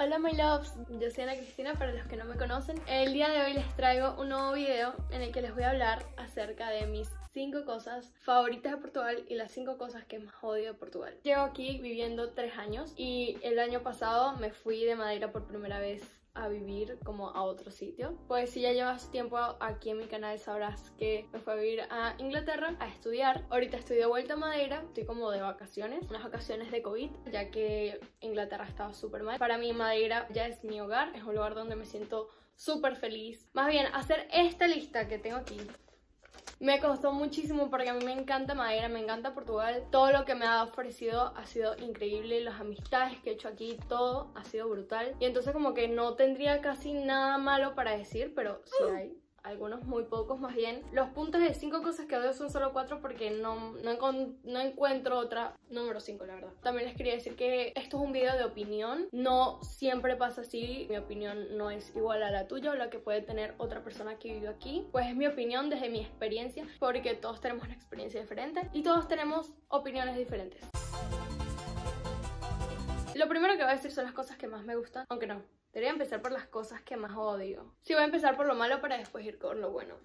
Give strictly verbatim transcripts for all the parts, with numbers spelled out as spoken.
Hola my loves, yo soy Ana Cristina para los que no me conocen. El día de hoy les traigo un nuevo video en el que les voy a hablar acerca de mis cinco cosas favoritas de Portugal y las cinco cosas que más odio de Portugal. Llevo aquí viviendo tres años y el año pasado me fui de Madeira por primera vez a vivir como a otro sitio. Pues si ya llevas tiempo aquí en mi canal sabrás que me fui a vivir a Inglaterra a estudiar. Ahorita estoy de vuelta a Madeira, estoy como de vacaciones, unas vacaciones de COVID, ya que Inglaterra estaba súper mal. Para mí Madeira ya es mi hogar, es un lugar donde me siento súper feliz. Más bien, hacer esta lista que tengo aquí me costó muchísimo porque a mí me encanta Madeira, me encanta Portugal. Todo lo que me ha ofrecido ha sido increíble, las amistades que he hecho aquí, todo ha sido brutal. Y entonces como que no tendría casi nada malo para decir, pero sí hay algunos, muy pocos más bien. Los puntos de cinco cosas que odio son solo cuatro porque no, no, no encuentro otra. Número cinco, la verdad. También les quería decir que esto es un video de opinión. No siempre pasa así. Mi opinión no es igual a la tuya o la que puede tener otra persona que vive aquí. Pues es mi opinión desde mi experiencia, porque todos tenemos una experiencia diferente y todos tenemos opiniones diferentes. Lo primero que voy a decir son las cosas que más me gustan, aunque no. Debería empezar por las cosas que más odio. Sí, voy a empezar por lo malo para después ir con lo bueno.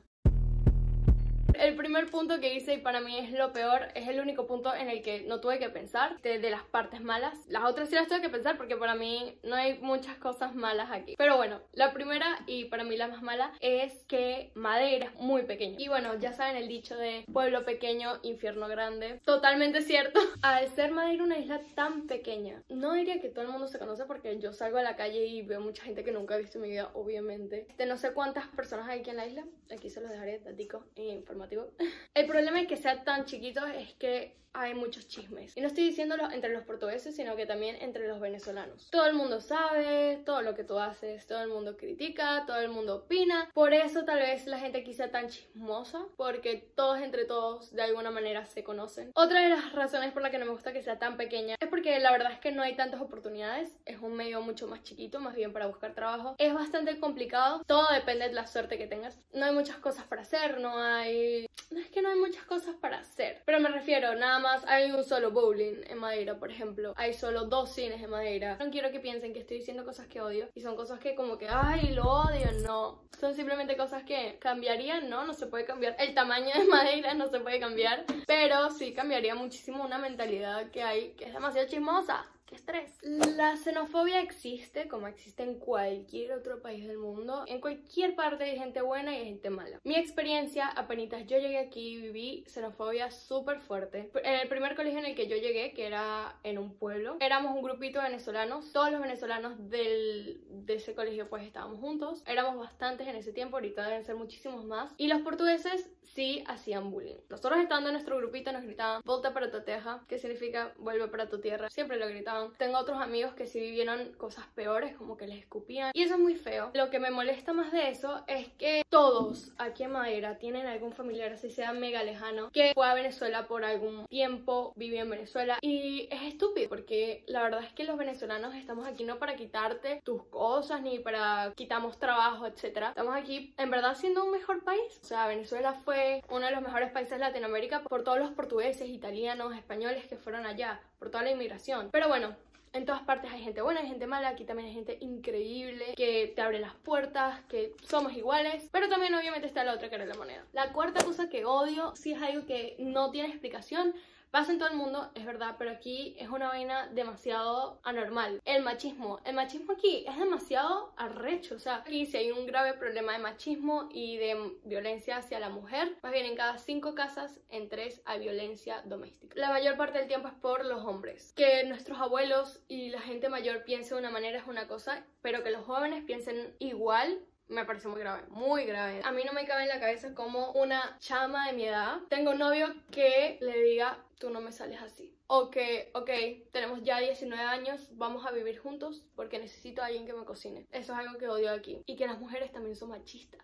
El primer punto que hice y para mí es lo peor, es el único punto en el que no tuve que pensar de, de las partes malas. Las otras sí las tuve que pensar porque para mí no hay muchas cosas malas aquí. Pero bueno, la primera y para mí la más mala es que Madeira es muy pequeña. Y bueno, ya saben el dicho de pueblo pequeño, infierno grande. Totalmente cierto. Al ser Madeira una isla tan pequeña, no diría que todo el mundo se conoce porque yo salgo a la calle y veo mucha gente que nunca he visto en mi vida, obviamente. De no sé cuántas personas hay aquí en la isla. Aquí se los dejaré, datico e informativo. El problema es que sea tan chiquito es que hay muchos chismes. Y no estoy diciéndolo entre los portugueses, sino que también entre los venezolanos. Todo el mundo sabe todo lo que tú haces, todo el mundo critica, todo el mundo opina. Por eso tal vez la gente aquí sea tan chismosa, porque todos entre todos de alguna manera se conocen. Otra de las razones por las que no me gusta que sea tan pequeña es porque la verdad es que no hay tantas oportunidades. Es un medio mucho más chiquito, más bien para buscar trabajo. Es bastante complicado. Todo depende de la suerte que tengas. No hay muchas cosas para hacer, no hay... No es que no hay muchas cosas para hacer. Pero me refiero, nada más hay un solo bowling en Madeira, por ejemplo. Hay solo dos cines en Madeira. No quiero que piensen que estoy diciendo cosas que odio y son cosas que como que, ay, lo odio. No, son simplemente cosas que cambiarían. No, no se puede cambiar. El tamaño de Madeira no se puede cambiar, pero sí cambiaría muchísimo una mentalidad que hay que es demasiado chismosa. ¡Qué estrés! La xenofobia existe, como existe en cualquier otro país del mundo. En cualquier parte hay gente buena y hay gente mala. Mi experiencia, apenas yo llegué aquí, viví xenofobia súper fuerte. En el primer colegio en el que yo llegué, que era en un pueblo, éramos un grupito de venezolanos. Todos los venezolanos del, de ese colegio pues estábamos juntos. Éramos bastantes en ese tiempo, ahorita deben ser muchísimos más. Y los portugueses sí hacían bullying. Nosotros estando en nuestro grupito nos gritaban "Volta para tu tierra", que significa vuelve para tu tierra. Siempre lo gritaban. Tengo otros amigos que sí vivieron cosas peores, como que les escupían, y eso es muy feo. Lo que me molesta más de eso es que todos aquí en Madeira tienen algún familiar, así sea mega lejano, que fue a Venezuela por algún tiempo, vivió en Venezuela, y es estúpido, porque la verdad es que los venezolanos estamos aquí no para quitarte tus cosas, ni para quitamos trabajo, etcétera. Estamos aquí en verdad siendo un mejor país. O sea, Venezuela fue uno de los mejores países de Latinoamérica por todos los portugueses, italianos, españoles que fueron allá, por toda la inmigración. Pero bueno, en todas partes hay gente buena, hay gente mala, aquí también hay gente increíble que te abre las puertas, que somos iguales, pero también obviamente está la otra cara de la moneda. La cuarta cosa que odio, sí es algo que no tiene explicación, pasa en todo el mundo, es verdad, pero aquí es una vaina demasiado anormal. El machismo. El machismo aquí es demasiado arrecho. O sea, aquí si hay un grave problema de machismo y de violencia hacia la mujer, más bien en cada cinco casas, en tres hay violencia doméstica. La mayor parte del tiempo es por los hombres. Que nuestros abuelos y la gente mayor piense de una manera es una cosa, pero que los jóvenes piensen igual me parece muy grave, muy grave. A mí no me cabe en la cabeza como una chama de mi edad tengo un novio que le diga tú no me sales así. O que, ok, tenemos ya diecinueve años, vamos a vivir juntos porque necesito a alguien que me cocine. Eso es algo que odio aquí. Y que las mujeres también son machistas.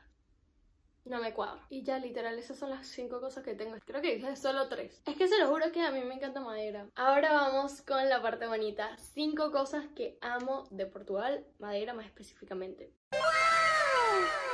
No me cuadra. Y ya, literal, esas son las cinco cosas que tengo. Creo que dije solo tres. Es que se lo juro que a mí me encanta Madeira. Ahora vamos con la parte bonita. Cinco cosas que amo de Portugal, Madeira más específicamente.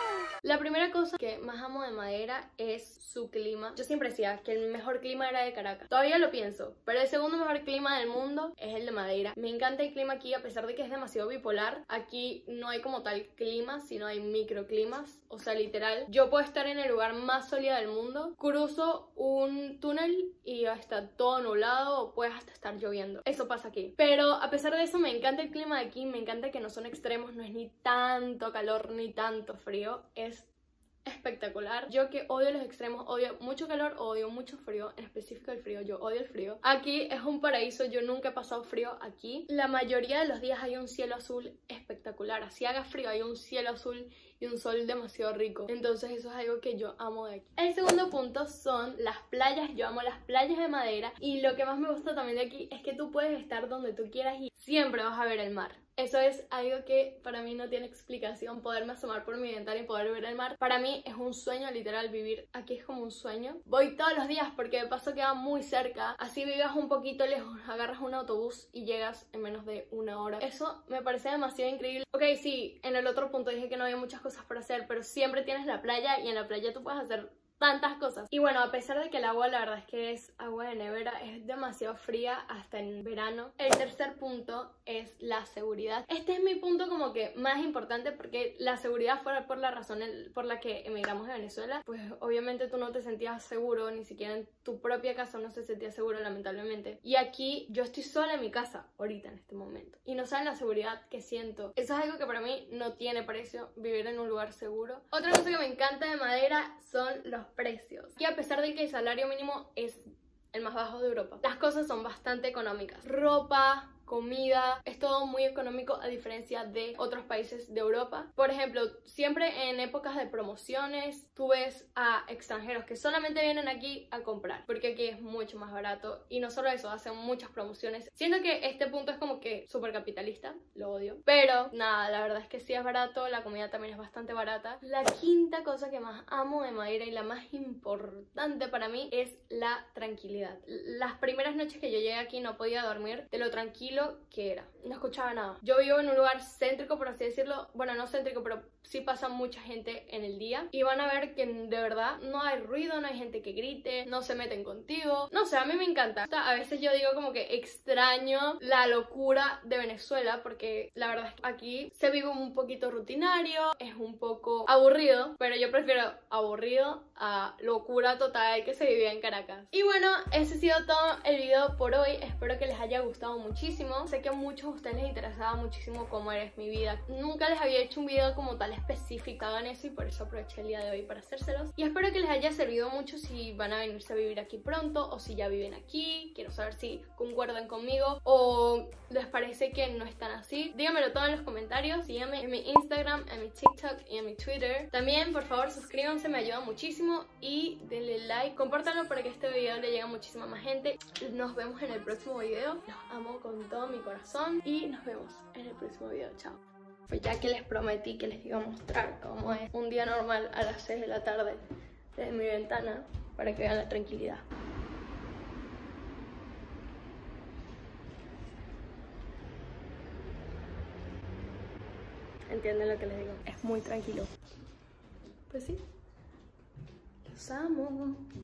La primera cosa que más amo de Madera es su clima. Yo siempre decía que el mejor clima era de Caracas. Todavía lo pienso, pero el segundo mejor clima del mundo es el de Madera. Me encanta el clima aquí, a pesar de que es demasiado bipolar. Aquí no hay como tal clima, sino hay microclimas. O sea, literal, yo puedo estar en el lugar más sólido del mundo, cruzo un túnel y ya está todo nublado o puede hasta estar lloviendo. Eso pasa aquí. Pero a pesar de eso, me encanta el clima de aquí, me encanta que no son extremos, no es ni tanto calor ni tanto frío. Es espectacular. Yo que odio los extremos, odio mucho calor, odio mucho frío, en específico el frío, yo odio el frío. Aquí es un paraíso, yo nunca he pasado frío aquí. La mayoría de los días hay un cielo azul espectacular, así haga frío hay un cielo azul y un sol demasiado rico. Entonces eso es algo que yo amo de aquí. El segundo punto son las playas. Yo amo las playas de Madera y lo que más me gusta también de aquí es que tú puedes estar donde tú quieras y siempre vas a ver el mar. Eso es algo que para mí no tiene explicación, poderme asomar por mi ventana y poder ver el mar. Para mí es un sueño, literal, vivir aquí es como un sueño. Voy todos los días porque de paso queda muy cerca. Así vivas un poquito lejos, agarras un autobús y llegas en menos de una hora. Eso me parece demasiado increíble. Ok, sí, en el otro punto dije que no había muchas cosas para hacer, pero siempre tienes la playa y en la playa tú puedes hacer tantas cosas. Y bueno, a pesar de que el agua la verdad es que es agua de nevera, es demasiado fría hasta en verano. El tercer punto es la seguridad. Este es mi punto como que más importante porque la seguridad fue por la razón por la que emigramos de Venezuela. Pues obviamente tú no te sentías seguro, ni siquiera en tu propia casa no se sentía seguro, lamentablemente. Y aquí yo estoy sola en mi casa ahorita en este momento y no saben la seguridad que siento. Eso es algo que para mí no tiene precio, vivir en un lugar seguro. Otra cosa que me encanta de Madera son los precios. Y a pesar de que el salario mínimo es el más bajo de Europa, las cosas son bastante económicas. Ropa, comida, es todo muy económico a diferencia de otros países de Europa. Por ejemplo, siempre en épocas de promociones tú ves a extranjeros que solamente vienen aquí a comprar porque aquí es mucho más barato y no solo eso, hacen muchas promociones. Siento que este punto es como que súper capitalista, lo odio, pero nada, la verdad es que sí es barato, la comida también es bastante barata. La quinta cosa que más amo de Madera y la más importante para mí es la tranquilidad. Las primeras noches que yo llegué aquí no podía dormir de lo tranquilo que era, no escuchaba nada. Yo vivo en un lugar céntrico, por así decirlo, bueno, no céntrico, pero sí pasa mucha gente en el día y van a ver que de verdad no hay ruido, no hay gente que grite, no se meten contigo, no sé, a mí me encanta. A veces yo digo como que extraño la locura de Venezuela porque la verdad es que aquí se vive un poquito rutinario, es un poco aburrido, pero yo prefiero aburrido a locura total que se vivía en Caracas. Y bueno, ese ha sido todo el video por hoy, espero que les haya gustado muchísimo. Sé que a muchos de ustedes les interesaba muchísimo cómo eres mi vida. Nunca les había hecho un video como tal específico, hagan eso y por eso aproveché el día de hoy para hacérselos. Y espero que les haya servido mucho si van a venirse a vivir aquí pronto o si ya viven aquí. Quiero saber si concuerdan conmigo o les parece que no están así. Díganmelo todo en los comentarios. Síganme en mi Instagram, en mi TikTok y en mi Twitter. También, por favor, suscríbanse, me ayuda muchísimo y denle like. Compártanlo para que este video le llegue a muchísima más gente. Nos vemos en el próximo video. Los amo con todo mi corazón y nos vemos en el próximo video. Chao. Pues ya que les prometí que les iba a mostrar cómo es un día normal a las seis de la tarde desde mi ventana para que vean la tranquilidad. ¿Entienden lo que les digo? Es muy tranquilo. Pues sí. Los amo.